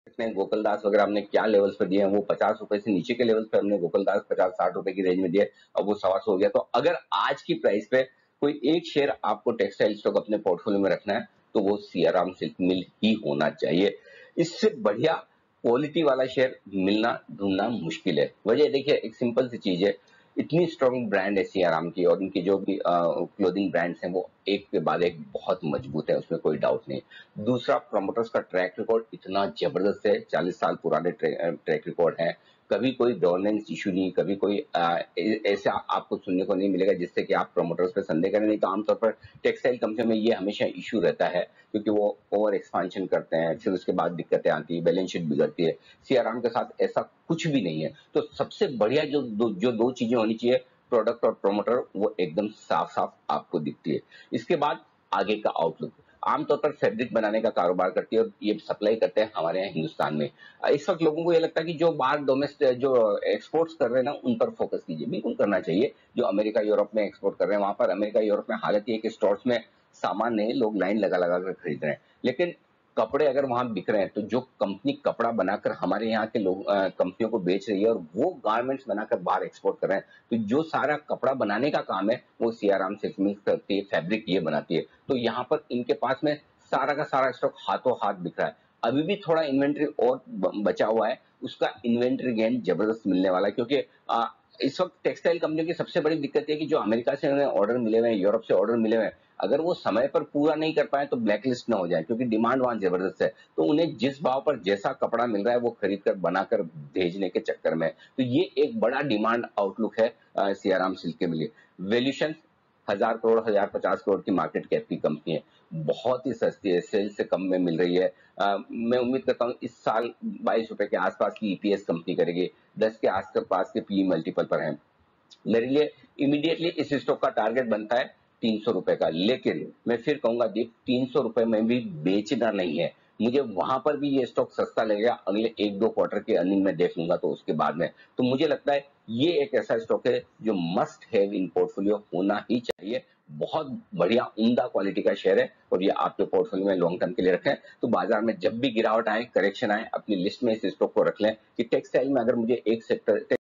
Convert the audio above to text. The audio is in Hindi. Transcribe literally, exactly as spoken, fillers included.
में गोकुलदास वगैरह हमने क्या लेवल्स पे दिए हैं, वो पचास रुपए से नीचे के लेवल पे हमने गोकुलदास पचास साठ रुपए की रेंज में दिए, अब वो सवा सौ हो गया। तो अगर आज की प्राइस पे कोई एक शेयर आपको टेक्सटाइल स्टॉक अपने पोर्टफोलियो में रखना है तो वो सियाराम सिल्क मिल ही होना चाहिए। इससे बढ़िया क्वालिटी वाला शेयर मिलना ढूंढना मुश्किल है। वजह देखिए, एक सिंपल सी चीज है, इतनी स्ट्रॉन्ग ब्रांड है सियाराम की, और इनकी जो भी क्लोथिंग ब्रांड्स हैं वो एक के बाद एक बहुत मजबूत है, उसमें कोई डाउट नहीं। दूसरा, प्रमोटर्स का ट्रैक रिकॉर्ड इतना जबरदस्त है, चालीस साल पुराने ट्रैक ट्रैक रिकॉर्ड है। कभी कोई गवर्नेंस इशू नहीं, कभी कोई आ, ऐसा आपको सुनने को नहीं मिलेगा जिससे कि आप प्रमोटर्स पे संदेह करें। नहीं तो आमतौर पर टेक्सटाइल कंपनी में ये हमेशा इशू रहता है, क्योंकि वो ओवर एक्सपांशन करते हैं, फिर उसके बाद दिक्कतें आती है, बैलेंस शीट बिगड़ती है। सियाराम के साथ ऐसा कुछ भी नहीं है। तो सबसे बढ़िया जो दो जो दो चीजें होनी चाहिए, प्रोडक्ट और प्रमोटर, वो एकदम साफ साफ आपको दिखती है। इसके बाद आगे का आउटलुक, आमतौर पर फैब्रिक बनाने का कारोबार करती है और ये सप्लाई करते हैं हमारे यहाँ हिंदुस्तान में। इस वक्त लोगों को ये लगता है कि जो बाहर डोमेस्टिक जो एक्सपोर्ट्स कर रहे हैं ना, उन पर फोकस कीजिए। बिल्कुल करना चाहिए। जो अमेरिका यूरोप में एक्सपोर्ट कर रहे हैं, वहां पर अमेरिका यूरोप में हालत ये है कि स्टोर्स में सामान नहीं, लोग लाइन लगा लगा कर खरीद रहे हैं। लेकिन कपड़े अगर वहां बिक रहे हैं तो जो कंपनी कपड़ा बनाकर हमारे यहाँ के लोग कंपनियों को बेच रही है और वो गारमेंट्स बनाकर बाहर एक्सपोर्ट कर रहे हैं, तो जो सारा कपड़ा बनाने का काम है वो सियाराम सिल्क मिक्स करती है, फैब्रिक ये बनाती है। तो यहाँ पर इनके पास में सारा का सारा स्टॉक हाथों हाथ बिक रहा है। अभी भी थोड़ा इन्वेंट्री और बचा हुआ है, उसका इन्वेंट्री गेन जबरदस्त मिलने वाला है, क्योंकि आ, इस वक्त टेक्सटाइल कंपनियों की सबसे बड़ी दिक्कत है कि जो अमेरिका से उन्हें ऑर्डर मिले हुए हैं, यूरोप से ऑर्डर मिले हुए हैं, अगर वो समय पर पूरा नहीं कर पाए तो ब्लैक लिस्ट ना हो जाए, क्योंकि डिमांड वहां जबरदस्त है। तो उन्हें जिस भाव पर जैसा कपड़ा मिल रहा है वो खरीद कर बनाकर भेजने के चक्कर में। तो ये एक बड़ा डिमांड आउटलुक है सियाराम सिल्क के लिए। वैल्यूएशन हजार करोड़ हजार पचास करोड़ की मार्केट कैप की कंपनी है, बहुत ही सस्ती है, सेल से कम में मिल रही है। आ, मैं उम्मीद करता हूँ इस साल बाईस रुपए के आसपास की ईपीएस कंपनी करेगी, दस के आसपास के पी मल्टीपल पर है। मेरे लिए इमीडिएटली इस स्टॉक का टारगेट बनता है तीन सौ रुपए का। लेकिन मैं फिर कहूंगा दीप, तीन सौ रुपए में भी बेचना नहीं है। मुझे वहां पर भी ये स्टॉक सस्ता लगेगा, अगले एक दो क्वार्टर की अर्निंग में देख लूंगा तो उसके बाद में। तो मुझे लगता है ये एक ऐसा स्टॉक है जो मस्ट हैव इन पोर्टफोलियो होना ही चाहिए। बहुत बढ़िया उम्दा क्वालिटी का शेयर है और ये आपके पोर्टफोलियो में लॉन्ग टर्म के लिए रखें। तो बाजार में जब भी गिरावट आए, करेक्शन आए, अपनी लिस्ट में इस स्टॉक को रख लें कि टेक्सटाइल में अगर मुझे एक सेक्टर